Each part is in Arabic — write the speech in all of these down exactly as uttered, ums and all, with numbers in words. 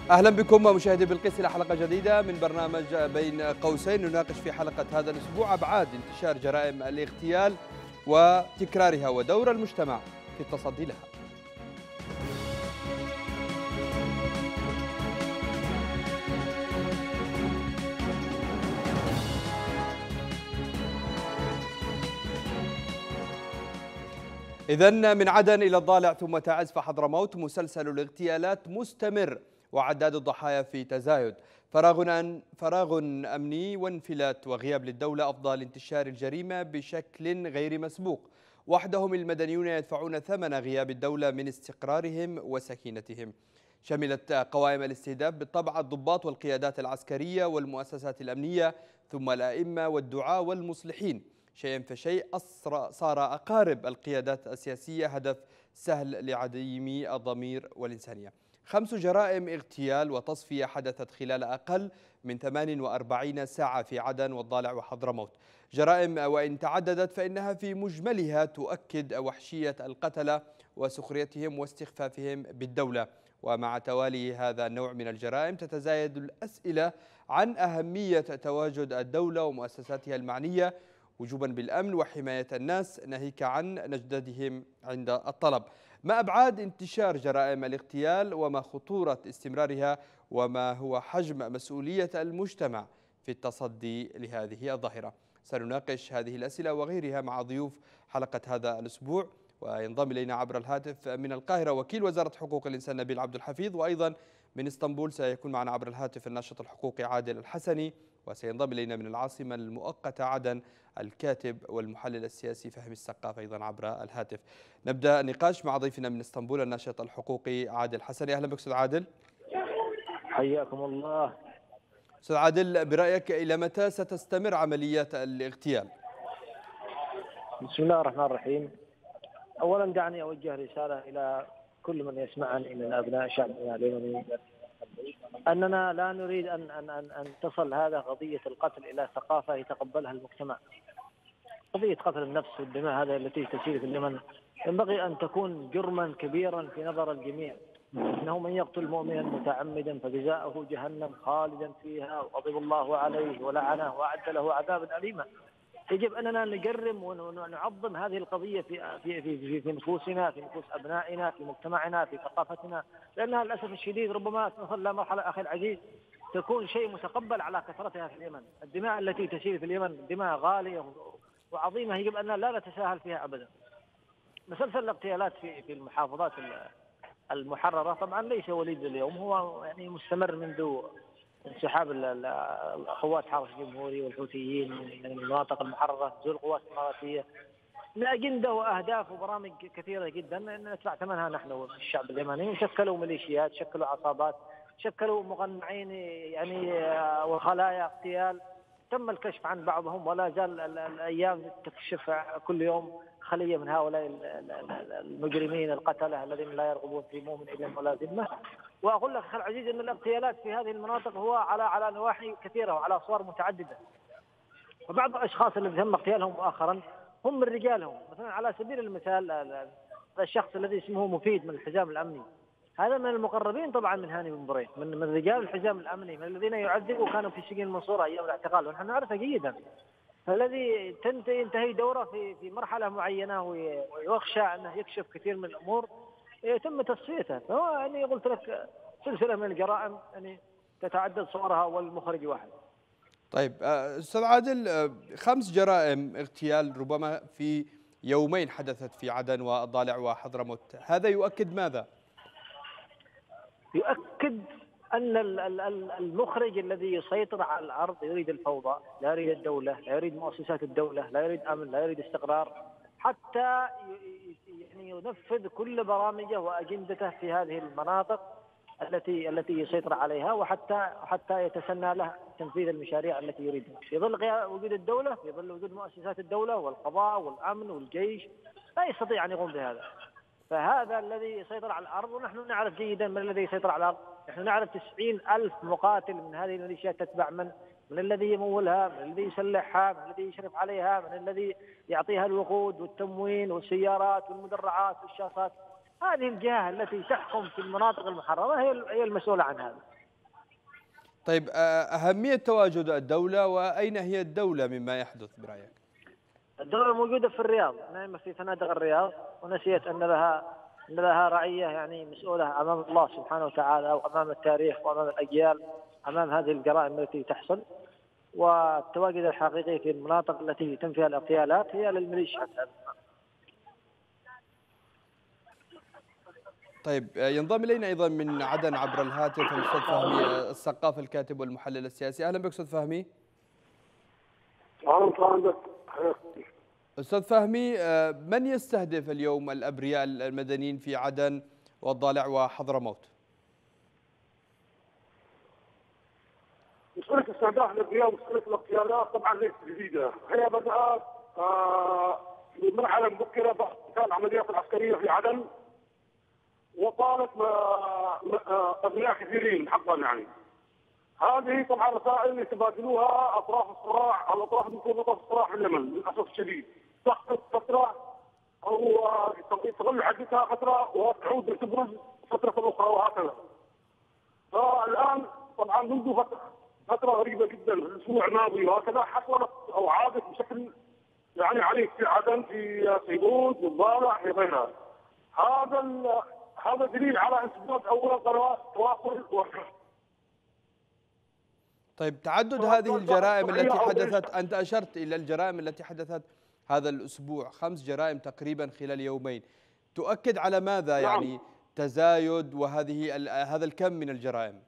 أهلا بكم مشاهدي بلقيس إلى حلقة جديدة من برنامج بين قوسين. نناقش في حلقة هذا الأسبوع أبعاد انتشار جرائم الاغتيال وتكرارها ودور المجتمع في التصدي لها. إذن من عدن إلى الضالع ثم تعز فحضرموت، مسلسل الاغتيالات مستمر وعداد الضحايا في تزايد. فراغ أن فراغ أمني وانفلات وغياب للدولة أفضل انتشار الجريمة بشكل غير مسبوق. وحدهم المدنيون يدفعون ثمن غياب الدولة من استقرارهم وسكينتهم. شملت قوائم الاستهداف بالطبع الضباط والقيادات العسكرية والمؤسسات الأمنية ثم الأئمة والدعاة والمصلحين. شيئا فشيء صار أقارب القيادات السياسية هدف سهل لعديمي الضمير والإنسانية. خمس جرائم اغتيال وتصفية حدثت خلال أقل من ثمان وأربعين ساعة في عدن والضالع وحضرموت. جرائم وإن تعددت فإنها في مجملها تؤكد وحشية القتلة وسخريتهم واستخفافهم بالدولة. ومع توالي هذا النوع من الجرائم تتزايد الأسئلة عن أهمية تواجد الدولة ومؤسساتها المعنية وجوبا بالأمن وحماية الناس ناهيك عن نجدتهم عند الطلب. ما أبعاد انتشار جرائم الاغتيال وما خطورة استمرارها وما هو حجم مسؤولية المجتمع في التصدي لهذه الظاهرة؟ سنناقش هذه الأسئلة وغيرها مع ضيوف حلقة هذا الأسبوع. وينضم إلينا عبر الهاتف من القاهرة وكيل وزارة حقوق الإنسان نبيل عبد الحفيظ، وأيضا من اسطنبول سيكون معنا عبر الهاتف الناشط الحقوقي عادل الحسني، وسينضم إلينا من العاصمة المؤقتة عدن الكاتب والمحلل السياسي فهمي السقاف أيضا عبر الهاتف. نبدأ النقاش مع ضيفنا من اسطنبول الناشط الحقوقي عادل الحسني. أهلا بك أستاذ عادل. حياكم الله. أستاذ عادل، برأيك إلى متى ستستمر عمليات الاغتيال؟ بسم الله الرحمن الرحيم. أولا دعني أوجه رسالة إلى كل من يسمعني من أبناء شعبنا اليمني أننا لا نريد أن أن أن أن تصل هذا قضية القتل إلى ثقافة يتقبلها المجتمع. قضية قتل النفس والدماء هذا التي تسير في اليمن ينبغي أن تكون جرما كبيرا في نظر الجميع. إنه من يقتل مؤمنا متعمدا فجزاؤه جهنم خالدا فيها وغضب الله عليه ولعنه وأعد له عذابا أليما. يجب أننا نجرم ونعظم هذه القضية في في في في نفوسنا، في نفوس أبنائنا، في مجتمعنا، في ثقافتنا، لأنها للأسف الشديد ربما تصل إلى مرحلة أخي العزيز تكون شيء متقبل على كثرتها في اليمن. الدماء التي تسيل في اليمن دماء غالية وعظيمة يجب أن لا نتساهل فيها أبدا. مسلسل الاغتيالات في في المحافظات المحررة طبعا ليس وليد اليوم، هو يعني مستمر منذ انسحاب القوات حرس الجمهوري والحوثيين من المناطق المحررة، نزول القوات الإماراتية لأجندة وأهداف وبرامج كثيرة جدا ندفع ثمنها نحن الشعب اليمني. شكلوا ميليشيات، شكلوا عصابات، شكلوا مقنعين يعني وخلايا اغتيال تم الكشف عن بعضهم ولا زال الأيام تكشف كل يوم خلية من هؤلاء المجرمين القتلة الذين لا يرغبون في مؤمن إلا ولا ذمة. وأقول لك أخي العزيز أن الاغتيالات في هذه المناطق هو على على نواحي كثيرة وعلى أصوار متعددة. وبعض الأشخاص اللي تم اغتيالهم مؤخرا هم من رجالهم، مثلا على سبيل المثال الشخص الذي اسمه مفيد من الحزام الأمني، هذا من المقربين طبعا من هاني بن بريد، من من رجال الحزام الأمني، من الذين يعذبوا كانوا في سجن المنصورة أيام الاعتقال ونحن نعرفه جيدا. الذي تنتهي دوره في في مرحلة معينة ويخشى أنه يكشف كثير من الأمور يتم تصفيته. فهو يعني قلت لك سلسلة من الجرائم يعني تتعدد صورها والمخرج واحد. طيب أستاذ عادل، خمس جرائم اغتيال ربما في يومين حدثت في عدن والضالع وحضرموت، هذا يؤكد ماذا؟ يؤكد أن المخرج الذي يسيطر على الأرض يريد الفوضى، لا يريد الدولة، لا يريد مؤسسات الدولة، لا يريد أمن، لا يريد استقرار، حتى يعني ينفذ كل برامجه وأجندته في هذه المناطق التي التي يسيطر عليها، وحتى حتى يتسنى له تنفيذ المشاريع التي يريدها. في ظل وجود الدولة، في ظل وجود مؤسسات الدولة والقضاء والأمن والجيش لا يستطيع أن يقوم بهذا. فهذا الذي يسيطر على الأرض، ونحن نعرف جيدا من الذي يسيطر على الأرض. نحن نعرف تسعين ألف مقاتل من هذه الميليشيات تتبع من من الذي يمولها، من الذي يسلحها، من الذي يشرف عليها، من الذي يعطيها الوقود والتموين والسيارات والمدرعات والشاصات. هذه الجهة التي تحكم في المناطق المحررة هي هي المسؤولة عن هذا. طيب أهمية تواجد الدولة وأين هي الدولة مما يحدث برأيك؟ الدولة موجودة في الرياض، نايمة في فنادق الرياض، ونسيت أن لها أن لها رعية يعني مسؤولة أمام الله سبحانه وتعالى وأمام التاريخ وأمام الأجيال أمام هذه الجرائم التي تحصل. والتواجد الحقيقي في المناطق التي يتم فيها الاغتيالات هي للميليشيا. طيب ينضم إلينا أيضا من عدن عبر الهاتف الأستاذ فهمي السقاف الكاتب والمحلل السياسي. أهلا بك أستاذ فهمي. أستاذ فهمي، من يستهدف اليوم الأبرياء المدنيين في عدن والضالع وحضرموت؟ مسألة استهداف الأبرياء ومسألة الاغتيالات طبعا ليست جديدة، هي بدأت في مرحلة مبكرة بعد العمليات العسكرية في عدن، وطالت أبرياء كثيرين حقا يعني. هذه طبعا رسائل يتبادلوها أطراف الصراع أو أطراف مرتبطة الصراع في اليمن للأسف الشديد، تسقط فترة أو تظل حدتها فترة وتعود لتبرز فترة أخرى وهكذا. فالآن طبعا منذ فترة فترة غريبة جدا الأسبوع الماضي وهكذا حصلت أو عادت بشكل يعني عنيف في عدن، في صيبون، في الضالع، في غيرها. هذا هذا دليل على انسداد أولا قنوات التواصل والحل. طيب تعدد هذه الجرائم التي حدثت، أنت أشرت إلى الجرائم التي حدثت هذا الأسبوع، خمس جرائم تقريبا خلال يومين، تؤكد على ماذا؟ نعم. يعني تزايد وهذه هذا الكم من الجرائم.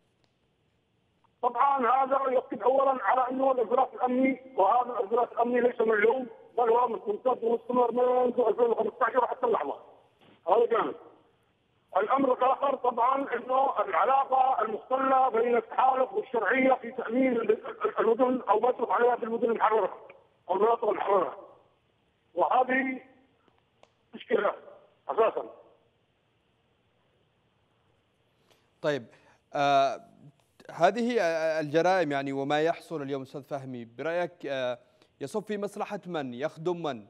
طبعا هذا يؤكد اولا على انه الانفلات الامني، وهذا الانفلات الامني ليس من اليوم بل هو ممتد ومستمر منذ ألفين وخمسة عشر حتى اللحظه. هذا جانب. الامر الاخر طبعا انه العلاقه المختله بين التحالف والشرعيه في تامين المدن او ما يطلق عليها بالمدن المحرره او المناطق المحرره. وهذه مشكله اساسا. طيب آه هذه الجرائم يعني وما يحصل اليوم أستاذ فهمي برأيك آه يصب في مصلحة من؟ يخدم من؟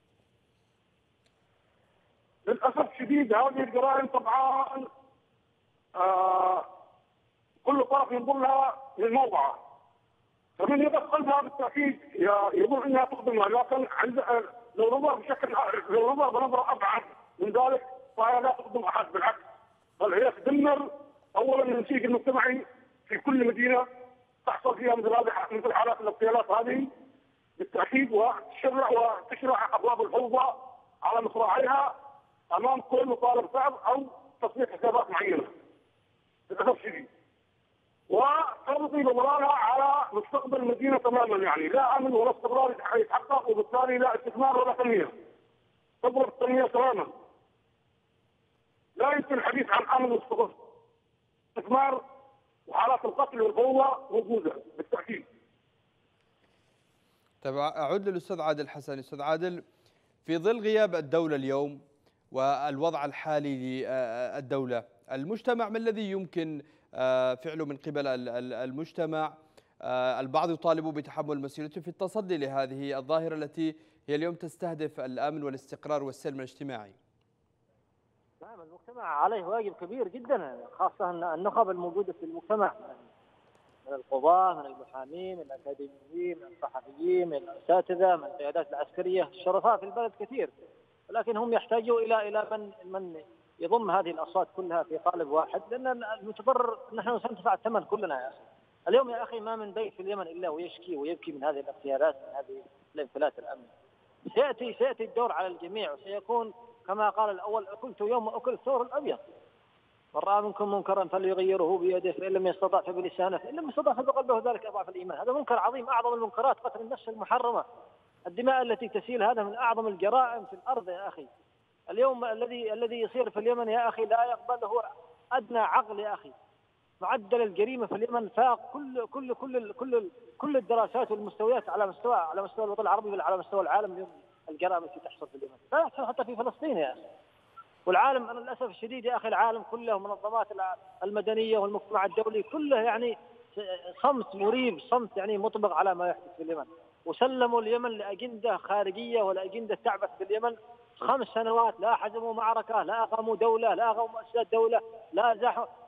للاسف الشديد هذه الجرائم طبعا آه كل طرف ينظر لها من موقعه، فمن يقف قلبها بالتاكيد يظن انها تخدمها، لكن عند لو نظر بشكل لو نظر بنظره ابعد من ذلك فهي لا تخدم احد، بالعكس بل هي تدمر اولا النسيج المجتمعي في كل مدينه تحصل فيها مثل هذه مثل حالات الاغتيالات هذه بالتاكيد، وتشرع وتشرع ابواب الفوضى على مصراعيها امام كل مطالب فعل او تصفية حسابات معينه للاسف الشديد، وترضي بضررها على مستقبل المدينه تماما، يعني لا امن ولا استقرار يتحقق، وبالتالي لا استثمار ولا تنميه. تضرب التنميه تماما. لا يمكن الحديث عن امن واستقرار. استثمار وحالات القتل والفوضى موجوده بالتاكيد. طيب اعود للاستاذ عادل حسن. استاذ عادل، في ظل غياب الدوله اليوم والوضع الحالي للدوله، المجتمع ما الذي يمكن فعله من قبل المجتمع؟ البعض يطالب بتحمل مسؤوليته في التصدي لهذه الظاهره التي هي اليوم تستهدف الامن والاستقرار والسلم الاجتماعي. نعم، المجتمع عليه واجب كبير جدا، خاصة أن النخب الموجودة في المجتمع من القضاة، من المحامين، من الأكاديميين، من الصحفيين، من الأساتذة، من القيادات العسكرية، الشرفاء في البلد كثير، ولكن هم يحتاجوا إلى إلى من من يضم هذه الأصوات كلها في قالب واحد، لأن المتضرر نحن سندفع الثمن كلنا يا أخي. اليوم يا أخي ما من بيت في اليمن إلا ويشكي ويبكي من هذه الاغتيالات، من هذه الانفلات الأمني. سيأتي سيأتي الدور على الجميع، وسيكون كما قال الأول: أكلت يوم أكل الثور الأبيض، من رأى منكم منكرا فليغيره بيده، فإن لم يستطع فبلسانه، فإن لم يستطع فبقلبه، ذلك أضعف الإيمان. هذا منكر عظيم، أعظم المنكرات قتل النفس المحرمة، الدماء التي تسيل، هذا من أعظم الجرائم في الأرض يا أخي. اليوم الذي الذي يصير في اليمن يا أخي لا يقبله أدنى عقل يا أخي. معدل الجريمة في اليمن فاق كل كل كل كل كل الدراسات والمستويات على مستوى على مستوى الوطن العربي، بل على مستوى العالم. اليوم الجرائم التي تحصل في اليمن لا يحصل حتى في فلسطين يا أخي. والعالم أنا للأسف الشديد يا أخي، العالم كله ومنظمات المدنية والمجتمع الدولي كله يعني صمت مريب، صمت يعني مطبق على ما يحدث في اليمن، وسلموا اليمن لأجندة خارجية ولا أجندة تعبث في اليمن. خمس سنوات لا حزموا معركة، لا أقاموا دولة، لا أقاموا مؤسسات دولة، لا أزاحوا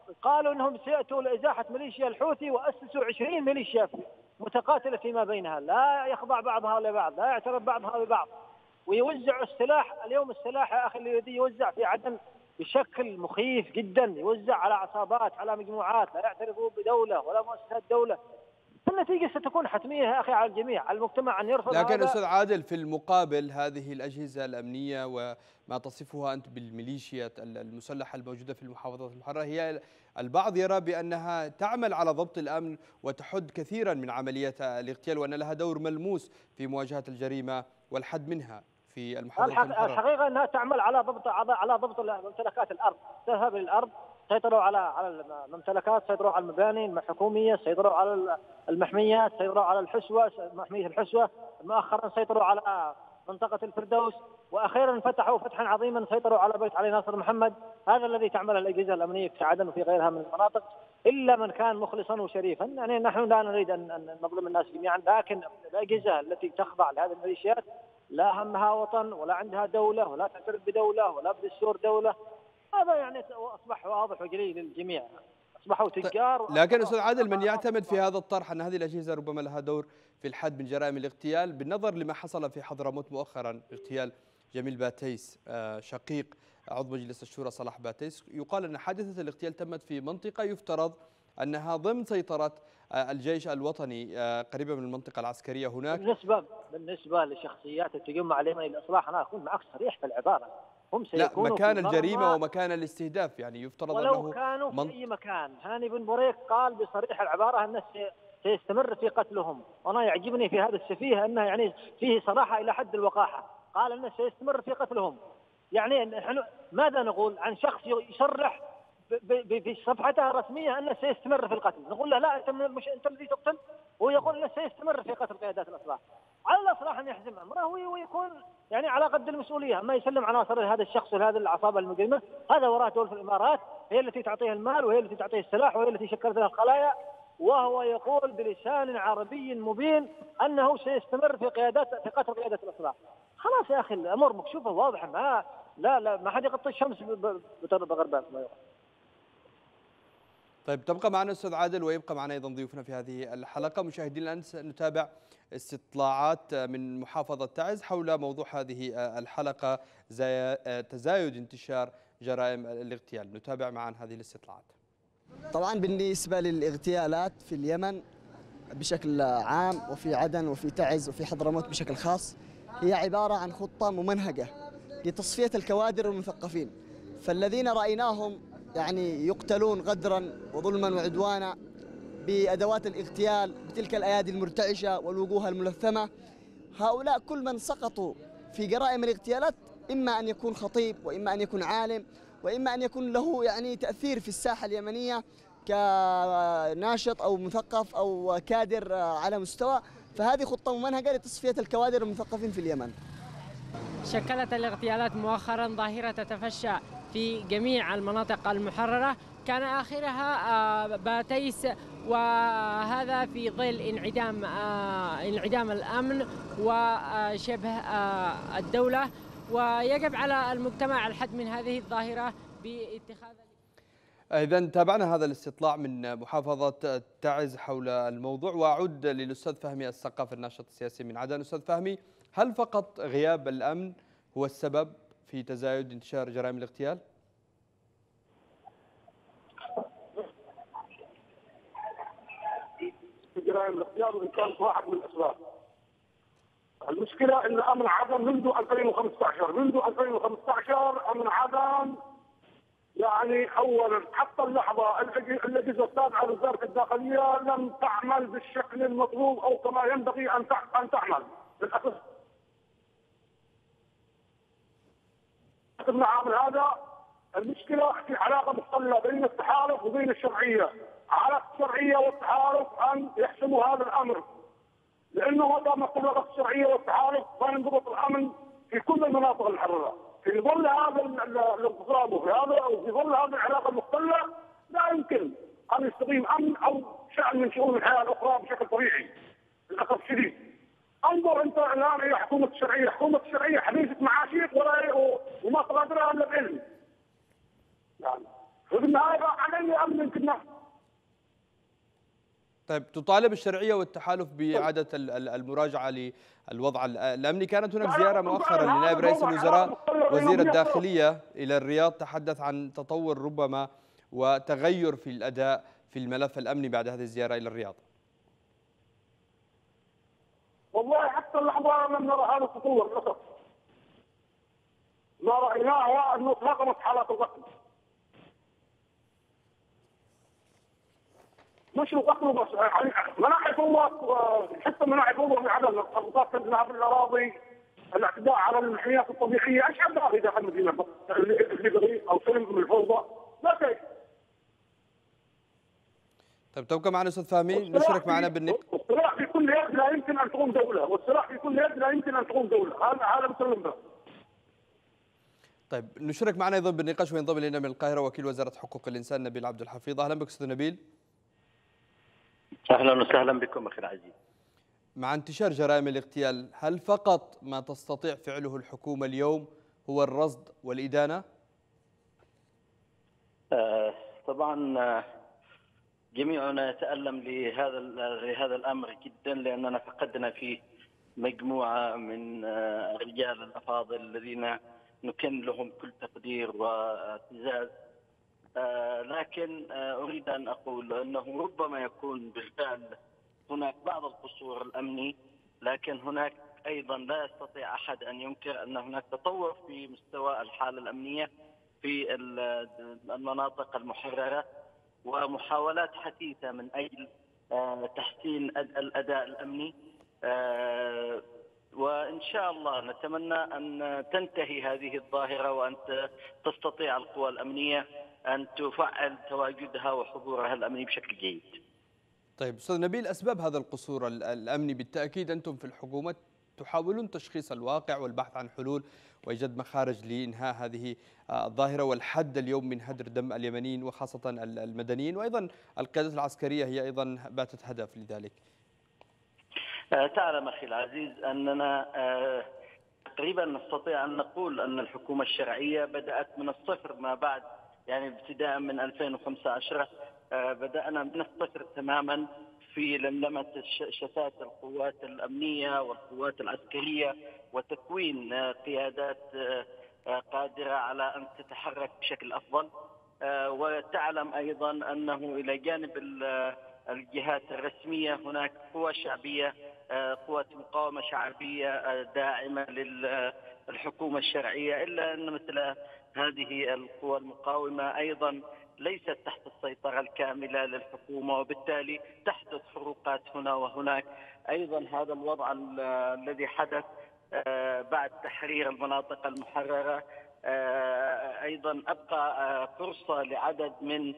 قالوا انهم سياتوا لازاحه ميليشيا الحوثي واسسوا عشرين ميليشيا متقاتله فيما بينها، لا يخضع بعضها لبعض، لا يعترف بعضها ببعض، ويوزعوا السلاح. اليوم السلاح يا اخي الذي يوزع في عدن بشكل مخيف جدا، يوزع على عصابات، على مجموعات لا يعترفوا بدوله ولا مؤسسات دوله. النتيجه ستكون حتميه يا اخي على الجميع، على المجتمع ان يرفض. لكن استاذ عادل، في المقابل هذه الاجهزه الامنيه وما تصفها انت بالميليشيا المسلحه الموجوده في المحافظات المحرره، هي البعض يرى بانها تعمل على ضبط الامن وتحد كثيرا من عمليات الاغتيال، وان لها دور ملموس في مواجهه الجريمه والحد منها في المحافظات المحرره. الحقيقه انها تعمل على ضبط على ضبط ممتلكات الارض، تذهب للارض، سيطروا على على الممتلكات، سيطروا على المباني الحكوميه، سيطروا على المحميات، سيطروا على الحسوه، محميه الحسوه، مؤخرا سيطروا على منطقه الفردوس، واخيرا فتحوا فتحا عظيما سيطروا على بيت علي ناصر محمد. هذا الذي تعمل الاجهزه الامنيه في عدن وفي غيرها من المناطق، الا من كان مخلصا وشريفا. يعني نحن لا نريد ان نظلم الناس جميعا، لكن الاجهزه التي تخضع لهذه الميليشيات لا همها وطن ولا عندها دوله ولا تعترف بدوله ولا بدستور دوله. هذا يعني اصبح واضح وجلي للجميع، اصبحوا تجار. لكن استاذ عادل، من يعتمد في هذا الطرح ان هذه الاجهزه ربما لها دور في الحد من جرائم الاغتيال، بالنظر لما حصل في حضرموت مؤخرا، اغتيال جميل باتيس شقيق عضو مجلس الشورى صلاح باتيس، يقال ان حادثه الاغتيال تمت في منطقه يفترض انها ضمن سيطره الجيش الوطني قريبه من المنطقه العسكريه هناك. بالنسبه بالنسبه لشخصيات تقوم عليهم الاصلاح، انا اكون معك صريح في العباره، هم سيكونوا لا، مكان الجريمه ومكان الاستهداف، يعني يفترض ولو انه ولو كانوا في اي مكان. هاني بن بريك قال بصريح العباره انه سيستمر في قتلهم، وانا يعجبني في هذا السفيه انه يعني فيه صراحه الى حد الوقاحه، قال انه سيستمر في قتلهم. يعني نحن ماذا نقول عن شخص يصرح في صفحته الرسميه انه سيستمر في القتل؟ نقول له لا، انت من المش... انت الذي تقتل، وهو يقول انه سيستمر في قتل قيادات الاصلاح. على الاصلاح ان يحزم امره ويكون يعني على قد المسؤوليه، اما يسلم عناصر هذا الشخص لهذه العصابه المجرمه. هذا وراه دول في الامارات، هي التي تعطيه المال وهي التي تعطيه السلاح وهي التي شكلت له الخلايا، وهو يقول بلسان عربي مبين انه سيستمر في قيادات في قتل قياده الاصلاح. خلاص يا اخي الامور مكشوفه واضحه، ما لا لا ما حد يغطي الشمس بغربال. طيب، تبقى معنا استاذ عادل ويبقى معنا ايضا ضيوفنا في هذه الحلقه. مشاهدينا الان نتابع استطلاعات من محافظه تعز حول موضوع هذه الحلقه، تزايد انتشار جرائم الاغتيال. نتابع معا هذه الاستطلاعات. طبعا بالنسبه للاغتيالات في اليمن بشكل عام وفي عدن وفي تعز وفي حضرموت بشكل خاص، هي عباره عن خطه ممنهجه لتصفيه الكوادر والمثقفين، فالذين رايناهم يعني يقتلون غدرا وظلما وعدوانا بأدوات الاغتيال بتلك الأيادي المرتعشة والوجوه الملثمة، هؤلاء كل من سقطوا في جرائم الاغتيالات إما أن يكون خطيب وإما أن يكون عالم وإما أن يكون له يعني تأثير في الساحة اليمنية كناشط أو مثقف أو كادر على مستوى. فهذه خطة ممنهجة لتصفية الكوادر والمثقفين في اليمن. شكلت الاغتيالات مؤخرا ظاهرة تتفشى في جميع المناطق المحررة، كان آخرها باتيس، وهذا في ظل انعدام انعدام الأمن وشبه الدولة، ويجب على المجتمع الحد من هذه الظاهرة باتخاذ. إذا تابعنا هذا الاستطلاع من محافظة تعز حول الموضوع، وأعود للأستاذ فهمي الثقاف الناشط السياسي من عدن. أستاذ فهمي، هل فقط غياب الأمن هو السبب في تزايد انتشار جرائم الاغتيال؟ جرائم الاغتيال وإن كانت واحد من الأسباب. المشكلة أن أمن عدن منذ ألفين وخمسة عشر منذ ألفين وخمسة عشر أمن عدن يعني أولا حتى اللحظة الأجهزة التابعة لوزارة الداخلية لم تعمل بالشكل المطلوب أو كما ينبغي أن أن تعمل. للأسف العامل هذا المشكلة في علاقة مختلة بين التحالف وبين الشرعية. على الشرعية والتحالف أن يحسموا هذا الأمر، لأنه متى ما تبلغت الشرعية والتحالف فينضبط الأمن في كل المناطق المحررة. في ظل هذا الانقسام وفي هذا وفي ظل هذه العلاقة المختلة لا يمكن أن يستقيم أمن أو شأن من شؤون الحياة الأخرى بشكل طبيعي. للأسف الشديد. انظر انت الان الى حكومه الشرعيه، حكومه الشرعيه حديثه معاشيك ولا وما قادرها الا العلم. يعني وفي النهايه راح علي امن يمكن. طيب تطالب الشرعيه والتحالف باعاده المراجعه للوضع الامني. كانت هناك زياره مؤخرا لنائب رئيس الوزراء وزير الداخليه الى الرياض تحدث عن تطور ربما وتغير في الاداء في الملف الامني بعد هذه الزياره الى الرياض. والله حتى اللحظه لم نرى هذا التطور للاسف. ما رايناه انه تفاقمت حالات القتل. مش القتل بس، يعني مناحي فوضى، حتى مناحي فوضى في عدد التخبطات تنزل في الاراضي، الاعتداء على المحميات الطبيعيه، ايش عندنا في داخل المدينه اللي بريء او سلم من الفوضى؟ لا شيء. طيب تبقى معنا استاذ فهمي، نشرك معنا بالنقاش. والسلاح في كل يد لا يمكن ان تقوم دوله، والسلاح في كل يد لا يمكن ان تقوم دوله، هذا هذا مسلم به. طيب نشرك معنا ايضا بالنقاش وينضم الينا من القاهره وكيل وزاره حقوق الانسان نبيل عبد الحفيظ. اهلا بك استاذ نبيل. اهلا وسهلا بكم اخي العزيز. مع انتشار جرائم الاغتيال، هل فقط ما تستطيع فعله الحكومه اليوم هو الرصد والادانه؟ آه طبعا جميعنا يتألم لهذا لهذا الامر جدا، لاننا فقدنا فيه مجموعه من الرجال الافاضل الذين نكن لهم كل تقدير واعتزاز. آه لكن آه اريد ان اقول انه ربما يكون بالفعل هناك بعض القصور الامني، لكن هناك ايضا لا يستطيع احد ان ينكر ان هناك تطور في مستوى الحاله الامنيه في المناطق المحرره، ومحاولات حثيثه من اجل آه تحسين الاداء الامني. آه وإن شاء الله نتمنى أن تنتهي هذه الظاهرة وأن تستطيع القوى الأمنية أن تفعل تواجدها وحضورها الأمني بشكل جيد. طيب أستاذ نبيل، أسباب هذا القصور الأمني بالتأكيد أنتم في الحكومة تحاولون تشخيص الواقع والبحث عن حلول وإيجاد مخارج لإنهاء هذه الظاهرة والحد اليوم من هدر دم اليمنيين وخاصة المدنيين، وأيضا القيادات العسكرية هي أيضا باتت هدف لذلك. تعلم أخي العزيز أننا تقريبا نستطيع أن نقول أن الحكومة الشرعية بدأت من الصفر، ما بعد يعني ابتداء من ألفين وخمسة عشر بدأنا من الصفر تماما في لملمة شتات القوات الأمنية والقوات العسكرية وتكوين قيادات قادرة على أن تتحرك بشكل أفضل. وتعلم أيضا أنه إلى جانب الجهات الرسمية هناك قوى شعبية، قوى مقاومة شعبية داعمة للحكومة الشرعية، إلا أن مثل هذه القوى المقاومة أيضا ليست تحت السيطرة الكاملة للحكومة، وبالتالي تحدث حروقات هنا وهناك. أيضا هذا الوضع الذي حدث بعد تحرير المناطق المحررة أيضا أبقى فرصة لعدد من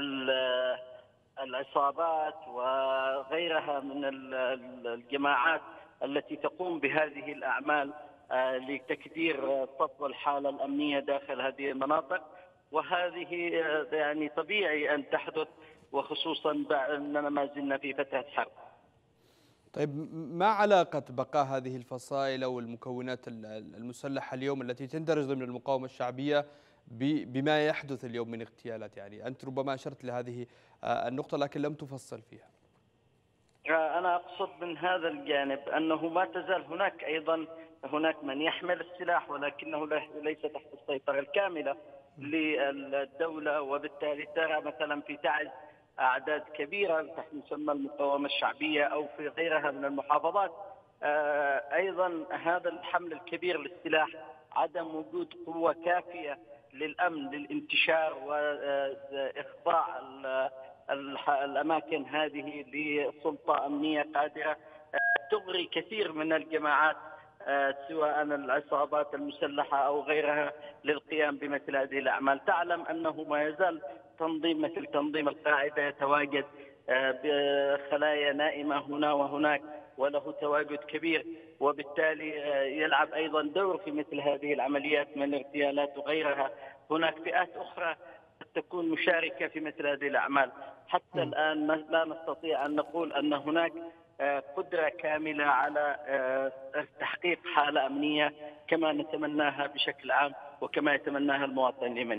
العصابات وغيرها من الجماعات التي تقوم بهذه الأعمال لتكدير صفو الحالة الأمنية داخل هذه المناطق، وهذه يعني طبيعي أن تحدث، وخصوصا أننا ما زلنا في فترة حرب. طيب ما علاقة بقاء هذه الفصائل أو المكونات المسلحة اليوم التي تندرج ضمن المقاومة الشعبية بما يحدث اليوم من اغتيالات؟ يعني أنت ربما أشرت لهذه النقطة لكن لم تفصل فيها. أنا أقصد من هذا الجانب أنه ما تزال هناك أيضا هناك من يحمل السلاح، ولكنه ليس تحت السيطرة الكاملة للدولة، وبالتالي ترى مثلا في تعز أعداد كبيرة تحت مسمى المقاومة الشعبية أو في غيرها من المحافظات. أيضا هذا الحمل الكبير للسلاح، عدم وجود قوة كافية للأمن للانتشار وإخضاع الأماكن هذه لسلطة أمنية قادرة تغري كثير من الجماعات سواء العصابات المسلحة أو غيرها للقيام بمثل هذه الأعمال. تعلم أنه ما يزال تنظيم مثل تنظيم القاعدة يتواجد بخلايا نائمة هنا وهناك وله تواجد كبير، وبالتالي يلعب أيضا دور في مثل هذه العمليات من الاغتيالات وغيرها. هناك فئات أخرى تكون مشاركة في مثل هذه الأعمال. حتى الآن لا نستطيع أن نقول أن هناك قدرة كاملة على تحقيق حالة أمنية كما نتمناها بشكل عام وكما يتمناها المواطن اليمني.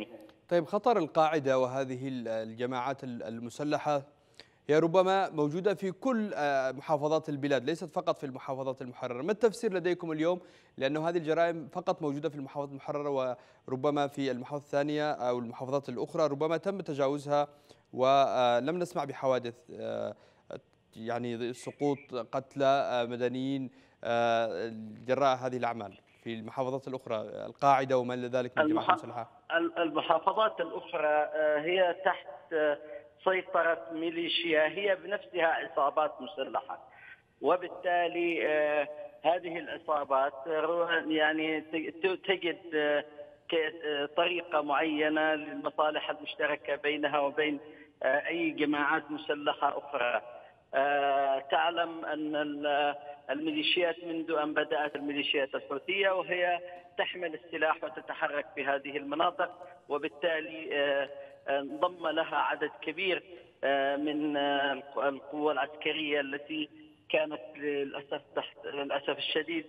طيب خطر القاعدة وهذه الجماعات المسلحة هي ربما موجودة في كل محافظات البلاد، ليست فقط في المحافظات المحررة. ما التفسير لديكم اليوم؟ لأنه هذه الجرائم فقط موجودة في المحافظات المحررة، وربما في المحافظات الثانية أو المحافظات الأخرى ربما تم تجاوزها ولم نسمع بحوادث يعني سقوط قتلى مدنيين جراء هذه الأعمال في المحافظات الأخرى، القاعدة وما إلى ذلك من الجماعات المسلحة. المحافظات الأخرى هي تحت سيطرة ميليشيا هي بنفسها عصابات مسلحة، وبالتالي هذه العصابات يعني تجد طريقة معينة للمصالح المشتركة بينها وبين أي جماعات مسلحة أخرى. تعلم أن الميليشيات منذ أن بدأت الميليشيات الحوثية وهي تحمل السلاح وتتحرك في هذه المناطق، وبالتالي انضم لها عدد كبير من القوى العسكرية التي كانت للأسف تحت للأسف الشديد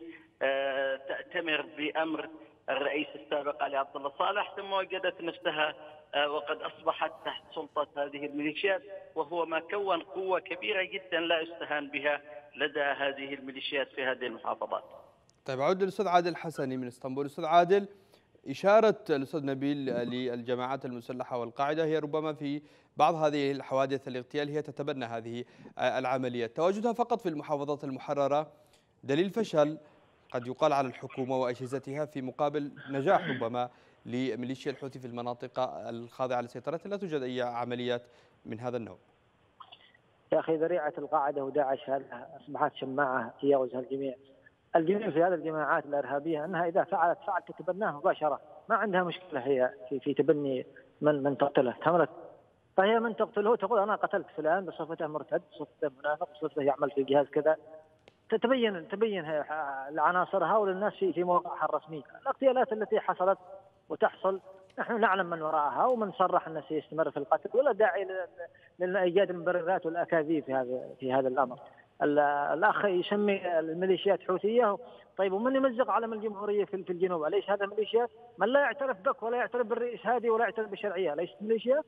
تأتمر بأمر الرئيس السابق علي عبد الله صالح، ثم وجدت نفسها وقد أصبحت تحت سلطة هذه الميليشيات، وهو ما كون قوة كبيرة جدا لا يستهان بها لدى هذه الميليشيات في هذه المحافظات. طيب أعود للأستاذ عادل حسني من اسطنبول. أستاذ عادل، إشارة الأستاذ نبيل للجماعات المسلحة والقاعدة هي ربما في بعض هذه الحوادث الاغتيال هي تتبنى هذه العمليات، تواجدها فقط في المحافظات المحررة دليل فشل قد يقال على الحكومة وأجهزتها، في مقابل نجاح ربما لميليشيا الحوثي في المناطق الخاضعة لسيطرتها لا توجد أي عمليات من هذا النوع. يا أخي ذريعة القاعدة وداعش هذه أصبحت شماعة تجاوزها الجميع. الجميع في هذه الجماعات الإرهابية أنها إذا فعلت فعل تتبناه مباشرة، ما عندها مشكلة هي في, في تبني من من تقتله، تملك. فهي من تقتله تقول أنا قتلت فلان بصفته مرتد، بصفته منافق، بصفته يعمل في جهاز كذا، تتبين تبين لعناصرها وللناس في في مواقعها الرسمية. الاغتيالات التي حصلت وتحصل نحن نعلم من وراءها، ومن صرح أنه سيستمر في القتل، ولا داعي لإيجاد المبررات والأكاذيب في هذا في هذا الأمر. الأخ يسمي الميليشيات حوثية، طيب ومن يمزق علم الجمهورية في الجنوب؟ أليس هذا ميليشيات؟ من لا يعترف بك ولا يعترف بالرئيس هادي ولا يعترف بالشرعية ليست ميليشيات؟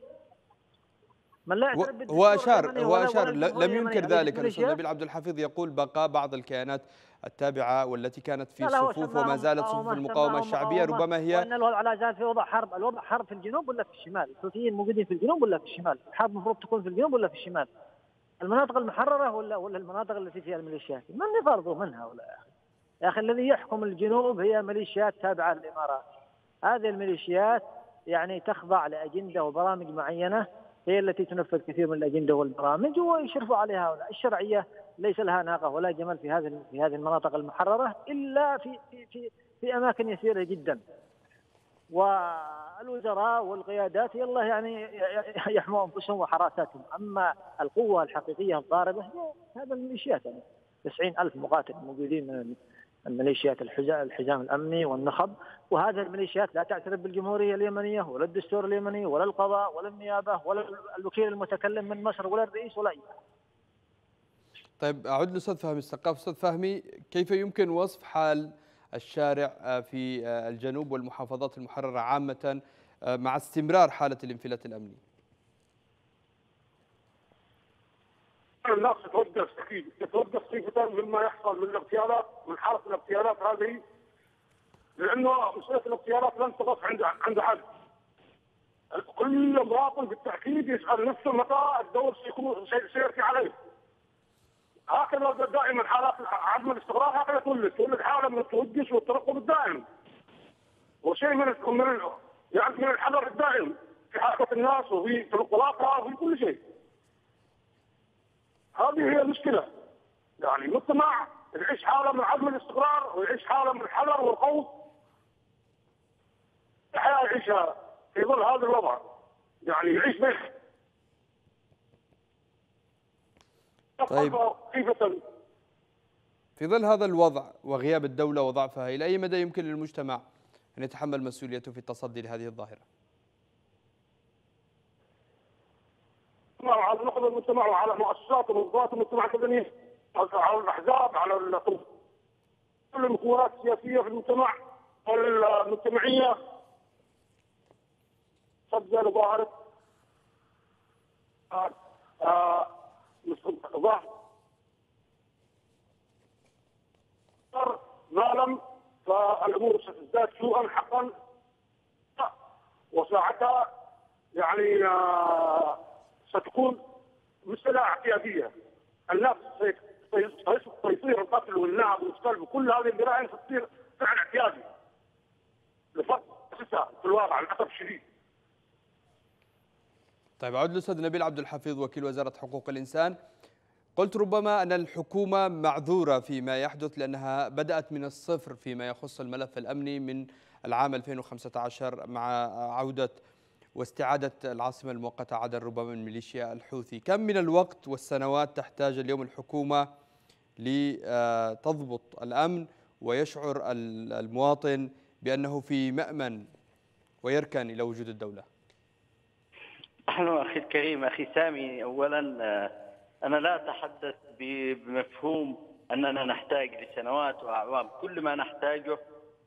من لا يعترف بالدستور هو أشار هو أشار ولا لم ينكر ذلك. الأستاذ نبيل عبد الحفيظ يقول بقاء بعض الكيانات التابعة والتي كانت في صفوف وما زالت صفوف المقاومة الشعبية ربما هي، وأن الوضع لا زال في وضع حرب. الوضع حرب في الجنوب ولا في الشمال؟ الحوثيين موجودين في الجنوب ولا في الشمال؟ الحرب المفروض تكون في الجنوب ولا في الشمال؟ المناطق المحررة ولا ولا المناطق التي فيها الميليشيات؟ من يفرضوا منها ولا يا أخي؟ يا أخي الذي يحكم الجنوب هي ميليشيات تابعة للإمارات. هذه الميليشيات يعني تخضع لأجندة وبرامج معينة، هي التي تنفذ كثير من الأجندة والبرامج ويشرفوا عليها هؤلاء. الشرعية ليس لها ناقة ولا جمل في هذه في هذه المناطق المحررة إلا في في في, في أماكن يسيرة جدا. والوزراء والقيادات يلا يعني يحموا أنفسهم وحراساتهم، أما القوة الحقيقية الضاربة هي هذا الميليشيات. يعني تسعين ألف مقاتل موجودين من الميليشيات الحزام الأمني والنخب، وهذه الميليشيات لا تعترف بالجمهورية اليمنية ولا الدستور اليمني ولا القضاء ولا النيابة ولا الوكيل المتكلم من مصر ولا الرئيس ولا أي. طيب أعود للأستاذ فهمي السقاف. أستاذ فهمي، كيف يمكن وصف حال الشارع في الجنوب والمحافظات المحررة عامة مع استمرار حالة الانفلات الأمني؟ الناس تتوقف اكيد تتوقف خيفة مما يحصل من الاغتيالات، من حالة الاغتيالات هذه، لأنه مسألة الاغتيالات لن تقف عند عند حد. كل مواطن بالتأكيد يسأل نفسه متى الدور سيكون سيأتي عليه. هكذا دائما حالات عدم الاستقرار هكذا تولد تولد حالة من التوجس والترقب الدائم، وشيء من من يعني من الحذر الدائم في حركة الناس وفي تنقلاتها وفي كل شيء. هذه هي المشكلة. يعني المجتمع يعيش حالة من عدم الاستقرار ويعيش حالة من الحذر والخوف. الحياة يعيشها في ظل هذا الوضع، يعني يعيش به. طيب في ظل هذا الوضع وغياب الدولة وضعفها، إلى أي مدى يمكن للمجتمع أن يتحمل مسؤوليته في التصدي لهذه الظاهرة؟ على نقد المجتمع وعلى مؤسسات ومنظمات المجتمع المدني، على الأحزاب، على كل المكونات السياسية في المجتمع والمجتمعية. صدى لظاهره ظاهر ظالم، فالامور ستزداد سوءا حقا، وساعتها يعني ستكون مسألة اعتيادية. الناس سيصير القتل والنهب والسلب وكل هذه الجرائم ستصير فعل اعتيادي لفترة في الواقع للأسف الشديد. طيب أعود للأستاذ نبيل عبد الحفيظ وكيل وزارة حقوق الإنسان. قلت ربما أن الحكومة معذورة فيما يحدث لأنها بدأت من الصفر فيما يخص الملف الأمني من العام ألفين وخمسة عشر مع عودة واستعادة العاصمة المؤقتة عدن ربما من ميليشيا الحوثي. كم من الوقت والسنوات تحتاج اليوم الحكومة لتضبط الأمن ويشعر المواطن بأنه في مأمن ويركن إلى وجود الدولة؟ أهلا أخي الكريم أخي سامي. أولا أنا لا أتحدث بمفهوم أننا نحتاج لسنوات وأعوام، كل ما نحتاجه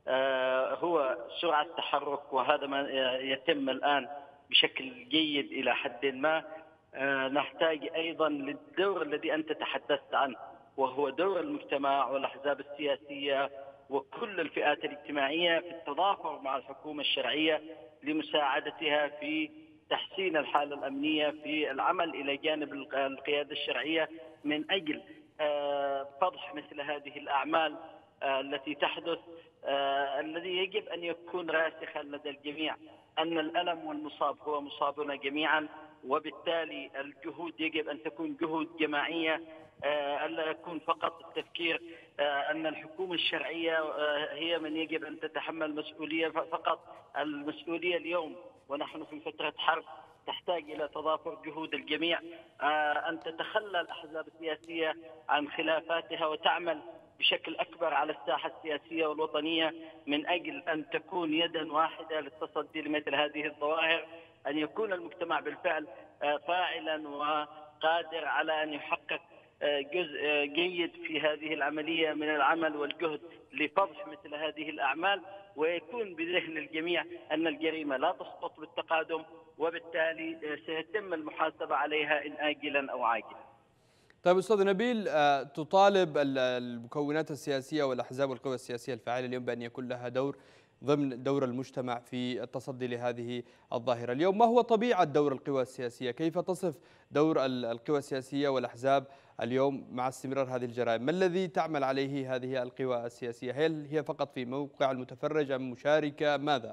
هو سرعة تحرك، وهذا ما يتم الآن بشكل جيد إلى حد ما. نحتاج أيضا للدور الذي أنت تحدثت عنه، وهو دور المجتمع والأحزاب السياسية وكل الفئات الاجتماعية في التضافر مع الحكومة الشرعية لمساعدتها في تحسين الحالة الأمنية، في العمل إلى جانب القيادة الشرعية من أجل فضح مثل هذه الأعمال التي تحدث. الذي يجب أن يكون راسخا لدى الجميع أن الألم والمصاب هو مصابنا جميعا، وبالتالي الجهود يجب أن تكون جهود جماعية، ألا يكون فقط التفكير أن الحكومة الشرعية هي من يجب أن تتحمل مسؤولية فقط. المسؤولية اليوم ونحن في فترة حرب تحتاج إلى تضافر جهود الجميع، أن تتخلى الأحزاب السياسية عن خلافاتها وتعمل بشكل أكبر على الساحة السياسية والوطنية من أجل أن تكون يدا واحدة للتصدي لمثل هذه الظواهر، أن يكون المجتمع بالفعل فاعلا وقادر على أن يحقق جزء جيد في هذه العملية من العمل والجهد لفضح مثل هذه الأعمال، ويكون بذهن الجميع أن الجريمة لا تسقط بالتقادم، وبالتالي سيتم المحاسبة عليها إن آجلا أو عاجلا. طيب أستاذ نبيل، تطالب المكونات السياسية والأحزاب والقوى السياسية الفاعلة اليوم بأن يكون لها دور ضمن دور المجتمع في التصدي لهذه الظاهرة. اليوم ما هو طبيعة دور القوى السياسية؟ كيف تصف دور القوى السياسية والأحزاب اليوم مع استمرار هذه الجرائم؟ ما الذي تعمل عليه هذه القوى السياسية؟ هل هي فقط في موقع المتفرج أم مشاركة؟ ماذا؟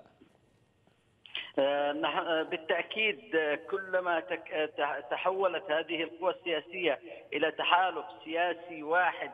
بالتأكيد كلما تحولت هذه القوى السياسية إلى تحالف سياسي واحد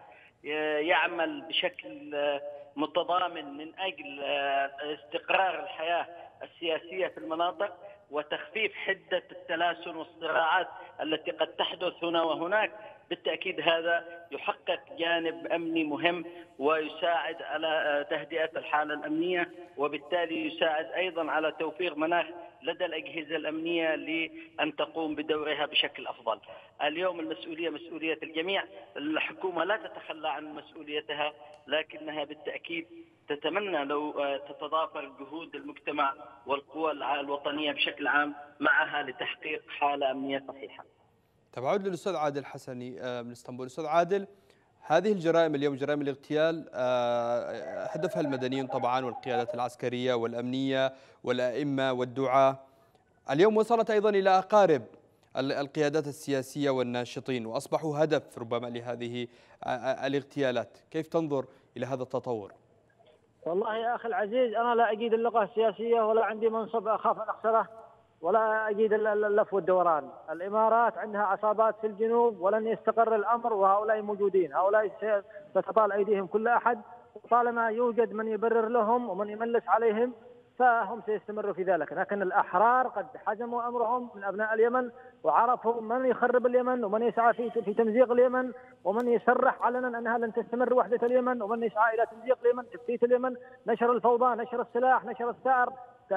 يعمل بشكل متضامن من أجل استقرار الحياة السياسية في المناطق وتخفيف حدة التلاسن والصراعات التي قد تحدث هنا وهناك، بالتأكيد هذا يحقق جانب أمني مهم ويساعد على تهدئة الحالة الأمنية، وبالتالي يساعد أيضا على توفير مناخ لدى الأجهزة الأمنية لأن تقوم بدورها بشكل أفضل. اليوم المسؤولية مسؤولية الجميع، الحكومة لا تتخلى عن مسؤوليتها، لكنها بالتأكيد تتمنى لو تتضافر جهود المجتمع والقوى الوطنية بشكل عام معها لتحقيق حالة أمنية صحيحة. طب أعود للأستاذ عادل حسني من اسطنبول. أستاذ عادل، هذه الجرائم اليوم جرائم الاغتيال هدفها المدنيين طبعا والقيادات العسكرية والأمنية والأئمة والدعاة، اليوم وصلت أيضا إلى أقارب القيادات السياسية والناشطين وأصبحوا هدف ربما لهذه الاغتيالات. كيف تنظر إلى هذا التطور؟ والله يا أخي العزيز، أنا لا أجيد اللغة السياسية ولا عندي منصب أخاف أن أخسره ولا أجيد اللف والدوران. الإمارات عندها عصابات في الجنوب ولن يستقر الأمر وهؤلاء موجودين، هؤلاء ستطال أيديهم كل أحد، وطالما يوجد من يبرر لهم ومن يملس عليهم فهم سيستمروا في ذلك. لكن الأحرار قد حجموا أمرهم من أبناء اليمن وعرفوا من يخرب اليمن ومن يسعى في في تمزيق اليمن ومن يصرح علنا أنها لن تستمر وحدة اليمن ومن يسعى إلى تمزيق اليمن، تفتيت اليمن، نشر الفوضى، نشر السلاح، نشر الثأر،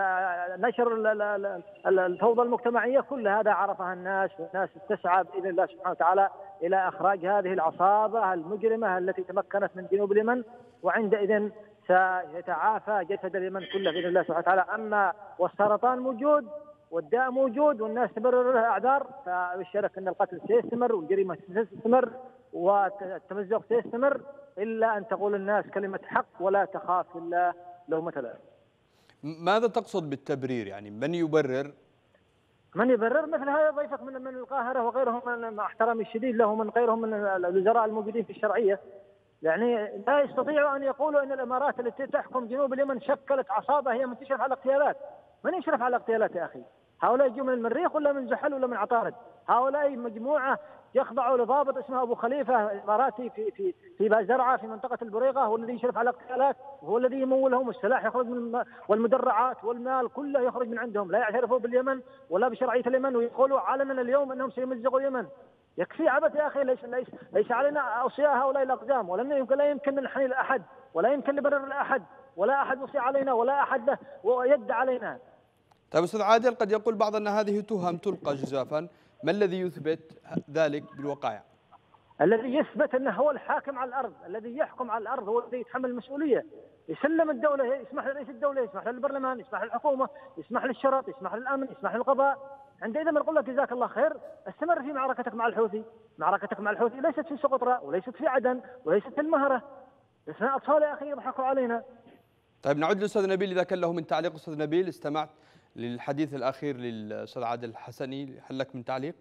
نشر الفوضى المجتمعية. كل هذا عرفها الناس، والناس تسعى بإذن الله سبحانه وتعالى إلى إخراج هذه العصابة المجرمة التي تمكنت من جنوب اليمن، وعندئذ سيتعافى جسد اليمن كله بإذن الله سبحانه وتعالى. أما والسرطان موجود والداء موجود والناس تبرر لها أعذار، فبشرك أن القتل سيستمر والجريمة سيستمر والتمزق سيستمر إلا أن تقول الناس كلمة حق ولا تخاف إلا لومة لائم. ماذا تقصد بالتبرير؟ يعني من يبرر؟ من يبرر مثل هذا ضيفك من من القاهرة وغيرهم، من مع احترامي الشديد له من غيرهم من الوزراء الموجودين في الشرعية، يعني لا يستطيعوا أن يقولوا أن الإمارات التي تحكم جنوب اليمن شكلت عصابة هي من تشرف على الاغتيالات. من يشرف على الاغتيالات يا أخي؟ هؤلاء يجوا من المريخ ولا من زحل ولا من عطارد؟ هؤلاء مجموعة يخضعوا لضابط اسمه أبو خليفة إماراتي في في في بازرعة في منطقة البريغة، هو الذي يشرف على الاغتيالات وهو الذي يمولهم، والسلاح يخرج من والمدرعات والمال كله يخرج من عندهم، لا يعترفوا باليمن ولا بشرعية اليمن، ويقولوا علنا اليوم أنهم سيمزقوا اليمن. يكفي عبث يا أخي، ليس ليس ليس علينا أوصياء هؤلاء الأقدام، ولن يمكن لا يمكن ننحني لأحد ولا يمكن نبرر لأحد ولا أحد يوصي علينا ولا أحد له يد علينا. طيب أستاذ عادل، قد يقول بعض أن هذه تهم تلقى جزافا، ما الذي يثبت ذلك بالوقائع؟ الذي يثبت أنه هو الحاكم على الأرض، الذي يحكم على الأرض هو الذي يتحمل المسؤولية، يسلم الدولة، يسمح لرئيس الدولة، يسمح للبرلمان، يسمح للحكومة، يسمح للشرط، يسمح للأمن، يسمح للقضاء. عندئذ نقول لك جزاك الله خير، استمر في معركتك مع الحوثي، معركتك مع الحوثي ليست في سقطرى وليست في عدن وليست في المهرة، اثناء أطفال يا أخي يضحكوا علينا. طيب نعود للأستاذ نبيل إذا كان له من تعليق. أستاذ نبيل، استمعت للحديث الأخير للأستاذ عادل الحسني، هل لك من تعليق؟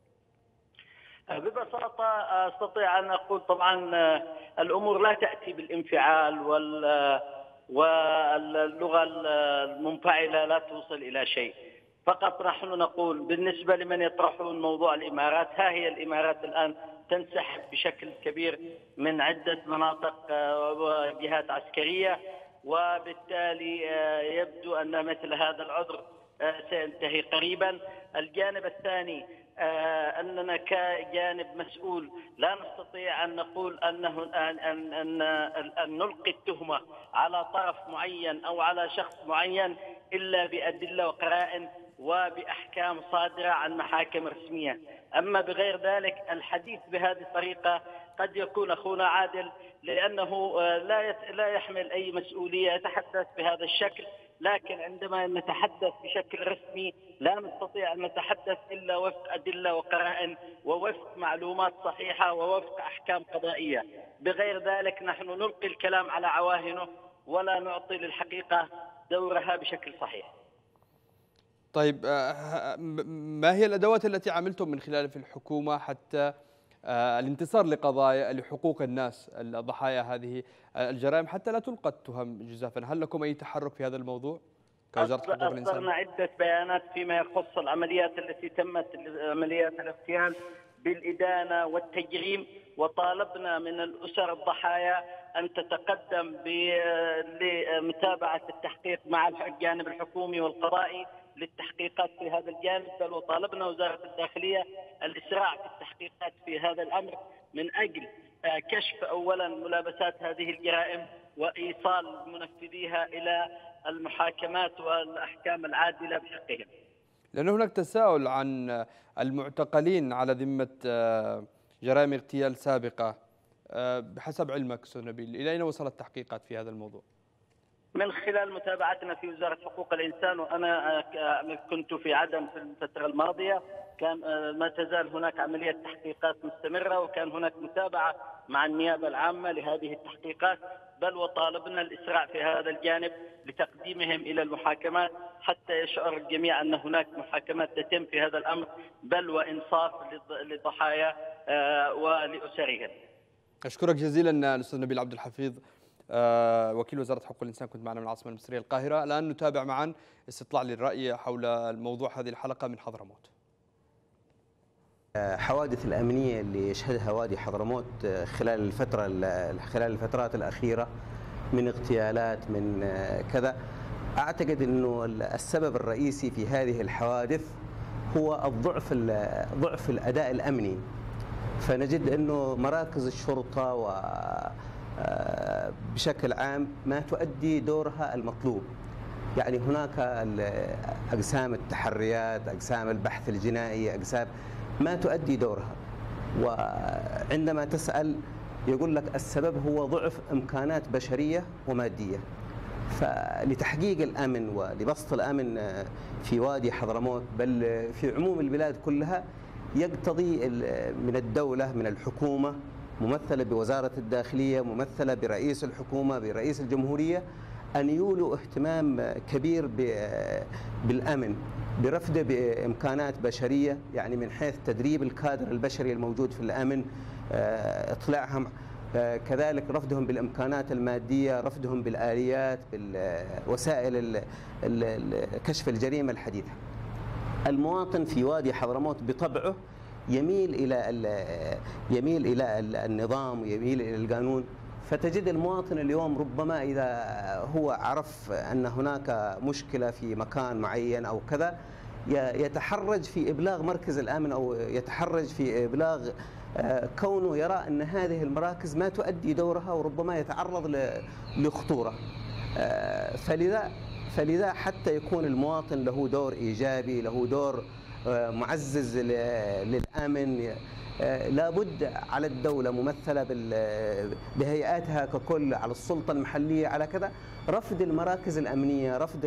ببساطة أستطيع أن أقول طبعا الأمور لا تأتي بالانفعال واللغة المنفعلة لا توصل إلى شيء، فقط نحن نقول بالنسبة لمن يطرحون موضوع الإمارات، ها هي الإمارات الآن تنسحب بشكل كبير من عدة مناطق وجهات عسكرية، وبالتالي يبدو أن مثل هذا العذر سينتهي قريبا. الجانب الثاني أننا كجانب مسؤول لا نستطيع أن نقول أنه أن, أن, أن, أن نلقي التهمة على طرف معين أو على شخص معين إلا بأدلة وقرائن وبأحكام صادرة عن محاكم رسمية. أما بغير ذلك الحديث بهذه الطريقة قد يكون أخونا عادل لأنه لا لا يحمل أي مسؤولية يتحدث بهذا الشكل، لكن عندما نتحدث بشكل رسمي لا نستطيع أن نتحدث إلا وفق أدلة وقرائن ووفق معلومات صحيحة ووفق أحكام قضائية. بغير ذلك نحن نلقي الكلام على عواهنه ولا نعطي للحقيقة دورها بشكل صحيح. طيب ما هي الأدوات التي عملتم من خلال في الحكومة حتى الانتصار لقضايا لحقوق الناس الضحايا هذه الجرائم حتى لا تلقى التهم جزافا؟ هل لكم أي تحرك في هذا الموضوع كوزارة حقوق الإنسان؟ أصدرنا عدة بيانات فيما يخص العمليات التي تمت، عمليات الاغتيال بالإدانة والتجريم، وطالبنا من الأسر الضحايا أن تتقدم لمتابعة التحقيق مع الجانب الحكومي والقضائي للتحقيقات في هذا الجانب، بل وطالبنا وزارة الداخلية الإسراع في التحقيقات في هذا الأمر من أجل كشف أولا ملابسات هذه الجرائم وإيصال منفذيها إلى المحاكمات والأحكام العادلة بحقهم. لأن هناك تساؤل عن المعتقلين على ذمة جرائم اغتيال سابقة، بحسب علمك أستاذ نبيل إلى أين وصلت التحقيقات في هذا الموضوع؟ من خلال متابعتنا في وزارة حقوق الإنسان، وأنا كنت في عدن في الفترة الماضية، كان ما تزال هناك عملية تحقيقات مستمرة، وكان هناك متابعة مع النيابة العامة لهذه التحقيقات، بل وطالبنا الإسراع في هذا الجانب لتقديمهم إلى المحاكمات حتى يشعر الجميع أن هناك محاكمات تتم في هذا الأمر، بل وإنصاف للضحايا ولأسرهم. أشكرك جزيلا الأستاذ نبيل عبد الحفيظ، وكيل وزارة حقوق الإنسان، كنت معنا من العاصمة المصرية القاهرة. الآن نتابع معا استطلاع للرأي حول الموضوع هذه الحلقة من حضرموت. حوادث الأمنية اللي يشهدها وادي حضرموت خلال الفترة خلال الفترات الأخيرة من اغتيالات من كذا، أعتقد أنه السبب الرئيسي في هذه الحوادث هو الضعف ضعف الأداء الأمني. فنجد أنه مراكز الشرطة و بشكل عام ما تؤدي دورها المطلوب. يعني هناك أقسام التحريات، أقسام البحث الجنائي، أقسام ما تؤدي دورها، وعندما تسأل يقول لك السبب هو ضعف إمكانات بشرية ومادية. فلتحقيق الأمن ولبسط الأمن في وادي حضرموت بل في عموم البلاد كلها يقتضي من الدولة من الحكومة ممثلة بوزارة الداخلية ممثلة برئيس الحكومة برئيس الجمهورية أن يولوا اهتمام كبير بالأمن برفده بإمكانات بشرية يعني من حيث تدريب الكادر البشري الموجود في الأمن إطلاعهم كذلك رفدهم بالإمكانات المادية رفدهم بالآليات بالوسائل كشف الجريمة الحديثة. المواطن في وادي حضرموت بطبعه يميل إلى يميل إلى النظام ويميل إلى القانون، فتجد المواطن اليوم ربما إذا هو عرف أن هناك مشكلة في مكان معين أو كذا يتحرج في إبلاغ مركز الأمن أو يتحرج في إبلاغ كونه يرى أن هذه المراكز ما تؤدي دورها وربما يتعرض لخطورة. فلذا فلذا حتى يكون المواطن له دور إيجابي له دور معزز للأمن لابد على الدولة ممثلة بهيئاتها ككل على السلطة المحلية على كذا رفض المراكز الأمنية رفض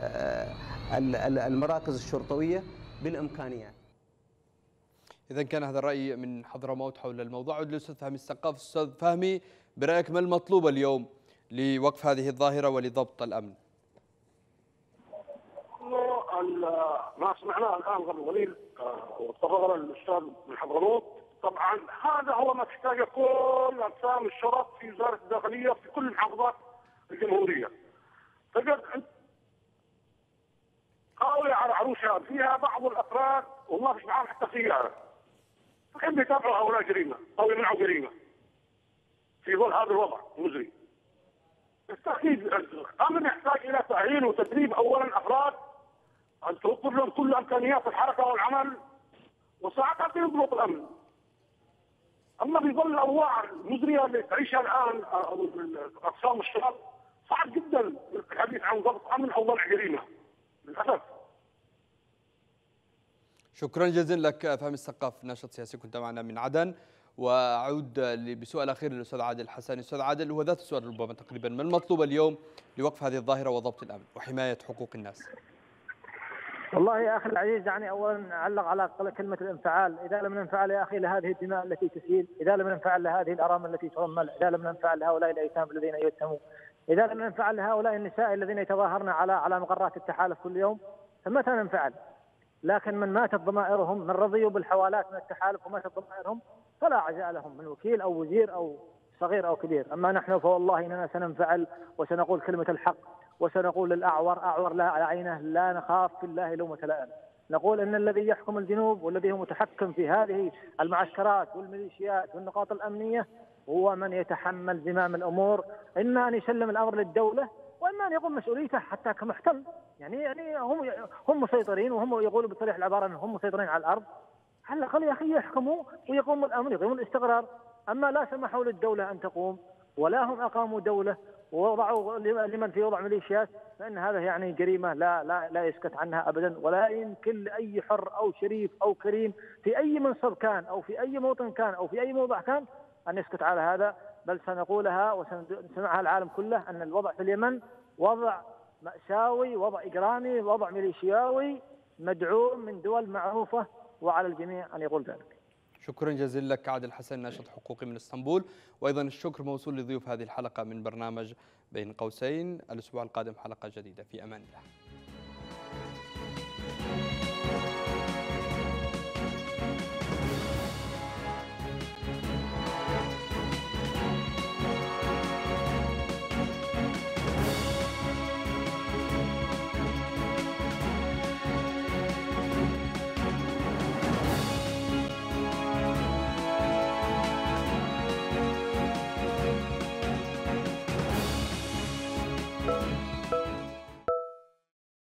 المراكز الشرطوية بالإمكانيات. إذا كان هذا الرأي من حضرموت حول الموضوع. عود للأستاذ فهمي السقاف. أستاذ فهمي، برأيك ما المطلوب اليوم لوقف هذه الظاهرة ولضبط الأمن؟ ما سمعناه الآن قبل قليل وتفضل الأستاذ من حضرموت، طبعا هذا هو ما تحتاجه كل أقسام الشرط في وزارة الداخلية في كل محافظات الجمهورية. تجد قاوية على عروشها فيها بعض الأفراد والله مش معاهم حتى سيارة يحب يتابعوا هؤلاء جريمة أو يمنعوا جريمة في ظل هذا الوضع المزري. بالتأكيد الأمن يحتاج إلى تأهيل وتدريب أولا أفراد أن توفر لهم كل إمكانيات الحركة والعمل وساعتها يضبط الأمن. أما في ظل الأوضاع المزرية اللي تعيشها الآن أقسام الشرط صعب جدا الحديث عن ضبط أمن أو منع جريمة للأسف. شكرا جزيلا لك فهمي السقاف، ناشط سياسي كنت معنا من عدن. وأعود بسؤال أخير للأستاذ عادل حسن. أستاذ عادل، هو ذات السؤال ربما تقريبا، ما المطلوب اليوم لوقف هذه الظاهرة وضبط الأمن وحماية حقوق الناس؟ والله يا أخي العزيز يعني أولا أعلق على كلمة الانفعال. إذا لم ننفعل يا أخي لهذه الدماء التي تسيل، إذا لم ننفعل لهذه الأرامل التي ترمل، إذا لم ننفعل لهؤلاء الأيتام الذين يتهموا، إذا لم ننفعل لهؤلاء النساء الذين يتظاهرن على على مقرات التحالف كل يوم، فمتى ننفعل؟ لكن من ماتت ضمائرهم، من رضيوا بالحوالات من التحالف وماتت ضمائرهم فلا عزاء لهم من وكيل أو وزير أو صغير أو كبير. أما نحن فوالله إننا سننفعل وسنقول كلمة الحق وسنقول للأعور أعور لا عينه لا نخاف في الله لومة لائم. نقول إن الذي يحكم الجنوب والذي هو متحكم في هذه المعسكرات والميليشيات والنقاط الأمنية هو من يتحمل زمام الأمور، إما أن يسلم الأمر للدولة وإما أن يقوم مسؤوليته حتى كمحتل. يعني يعني هم هم مسيطرين وهم يقولوا بصريح العبارة أنهم مسيطرين على الأرض، على الأقل يا أخي يحكموا ويقوموا الأمر يقوموا الاستقرار. أما لا سمحوا للدولة أن تقوم ولا هم أقاموا دولة ووضعوا لمن في وضع ميليشيات، فإن هذا يعني جريمة لا لا لا يسكت عنها أبدا، ولا يمكن لأي حر أو شريف أو كريم في أي منصب كان أو في أي موطن كان أو في أي موضع كان أن يسكت على هذا. بل سنقولها وسنسمعها العالم كله أن الوضع في اليمن وضع مأساوي، وضع إجرامي، وضع ميليشياوي مدعوم من دول معروفة، وعلى الجميع أن يقول ذلك. شكرا جزيلا لك عادل حسن، ناشط حقوقي من اسطنبول. وأيضا الشكر موصول لضيوف هذه الحلقة من برنامج بين قوسين. الأسبوع القادم حلقة جديدة، في أمان الله.